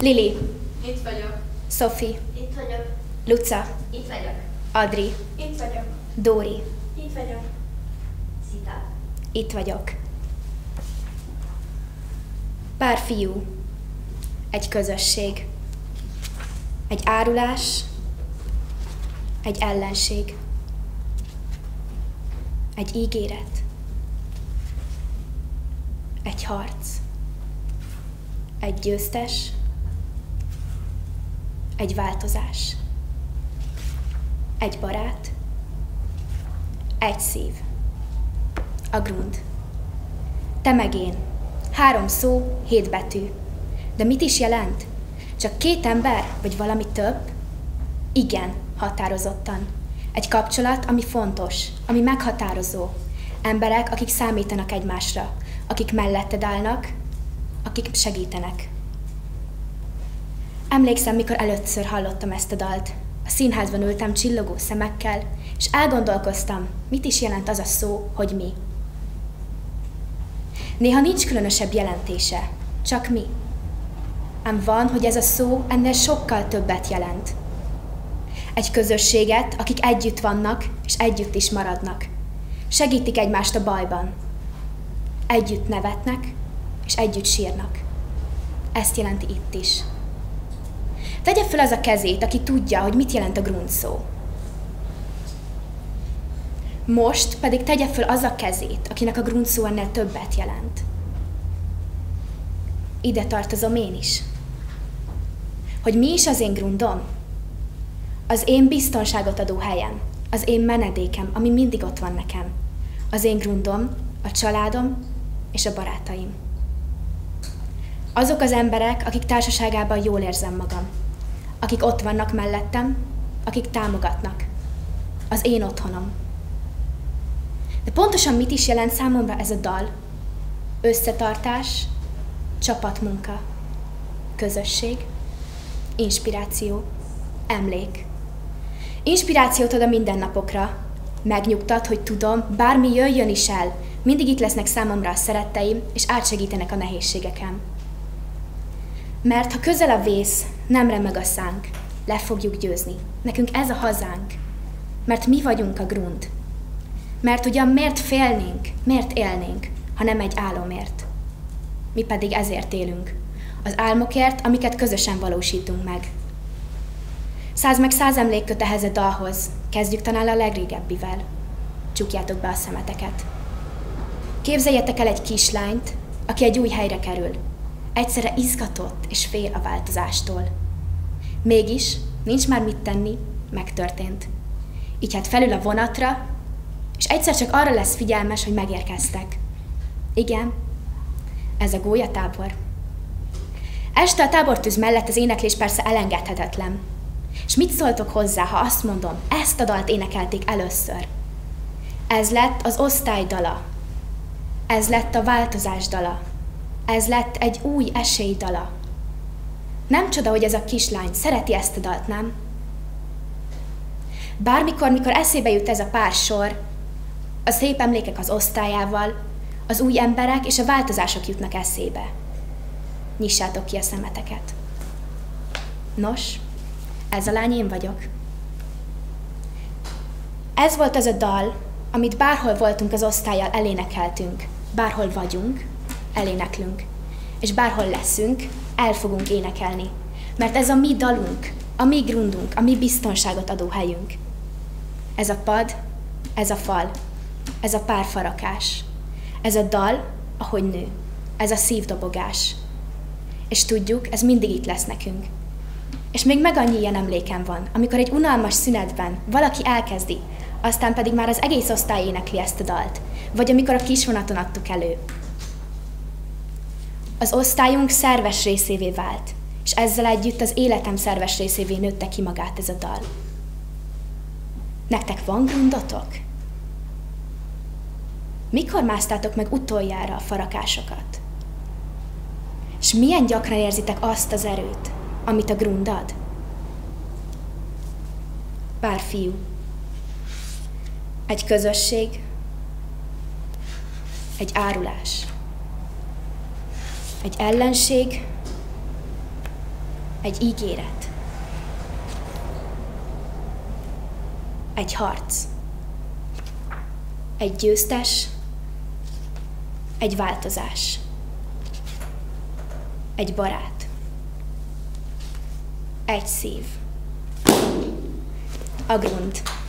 Lili. Itt vagyok. Sophie. Itt vagyok. Luca. Itt vagyok. Adri. Itt vagyok. Dóri. Itt vagyok. Zita. Itt vagyok. Pár fiú. Egy közösség. Egy árulás. Egy ellenség. Egy ígéret. Egy harc. Egy győztes. Egy változás. Egy barát. Egy szív. A grund. Te meg én. 3 szó, 7 betű. De mit is jelent? Csak 2 ember, vagy valami több? Igen, határozottan. Egy kapcsolat, ami fontos, ami meghatározó. Emberek, akik számítanak egymásra, akik melletted állnak, akik segítenek. Emlékszem, mikor először hallottam ezt a dalt. A színházban ültem csillogó szemekkel, és elgondolkoztam, mit is jelent az a szó, hogy mi. Néha nincs különösebb jelentése, csak mi. Ám van, hogy ez a szó ennél sokkal többet jelent. Egy közösséget, akik együtt vannak, és együtt is maradnak. Segítik egymást a bajban. Együtt nevetnek, és együtt sírnak. Ezt jelenti itt is. Tegye fel az a kezét, aki tudja, hogy mit jelent a grund szó. Most pedig tegye fel az a kezét, akinek a grund szó ennél többet jelent. Ide tartozom én is. Hogy mi is az én grundom? Az én biztonságot adó helyem, az én menedékem, ami mindig ott van nekem. Az én grundom, a családom és a barátaim. Azok az emberek, akik társaságában jól érzem magam. Akik ott vannak mellettem, akik támogatnak. Az én otthonom. De pontosan mit is jelent számomra ez a dal? Összetartás, csapatmunka, közösség, inspiráció, emlék. Inspirációt ad a mindennapokra. Megnyugtat, hogy tudom, bármi jöjjön is el, mindig itt lesznek számomra a szeretteim, és átsegítenek a nehézségeken. Mert ha közel a vész, nem remeg a szánk, le fogjuk győzni. Nekünk ez a hazánk. Mert mi vagyunk a grund. Mert ugyan miért félnénk, miért élnénk, ha nem egy álomért. Mi pedig ezért élünk. Az álmokért, amiket közösen valósítunk meg. 100 meg 100 emlék köt ehhez a dalhoz. Kezdjük talán a legrégebbivel. Csukjátok be a szemeteket. Képzeljetek el egy kislányt, aki egy új helyre kerül. Egyszerre izgatott és fél a változástól. Mégis nincs már mit tenni, megtörtént. Így hát felül a vonatra, és egyszer csak arra lesz figyelmes, hogy megérkeztek. Igen, ez a gólyatábor. Este a tábortűz mellett az éneklés persze elengedhetetlen. És mit szóltok hozzá, ha azt mondom, ezt a dalt énekelték először? Ez lett az osztály dala. Ez lett a változás dala. Ez lett egy új esély dala. Nem csoda, hogy ez a kislány szereti ezt a dalt, nem? Bármikor, mikor eszébe jut ez a pár sor, a szép emlékek az osztályával, az új emberek és a változások jutnak eszébe. Nyissátok ki a szemeteket. Nos, ez a lány én vagyok. Ez volt az a dal, amit bárhol voltunk az osztállyal elénekeltünk, bárhol vagyunk, eléneklünk, és bárhol leszünk, el fogunk énekelni. Mert ez a mi dalunk, a mi grundunk, a mi biztonságot adó helyünk. Ez a pad, ez a fal, ez a pár farakás. Ez a dal, ahogy nő, ez a szívdobogás. És tudjuk, ez mindig itt lesz nekünk. És még meg annyi ilyen emlékem van, amikor egy unalmas szünetben valaki elkezdi, aztán pedig már az egész osztály énekli ezt a dalt, vagy amikor a kisvonaton adtuk elő. Az osztályunk szerves részévé vált, és ezzel együtt az életem szerves részévé nőtte ki magát ez a dal. Nektek van grundotok? Mikor másztátok meg utoljára a farakásokat? És milyen gyakran érzitek azt az erőt, amit a grund ad? Pár fiú. Egy közösség. Egy árulás. Egy ellenség. Egy ígéret. Egy harc. Egy győztes. Egy változás. Egy barát. Egy szív. A grund.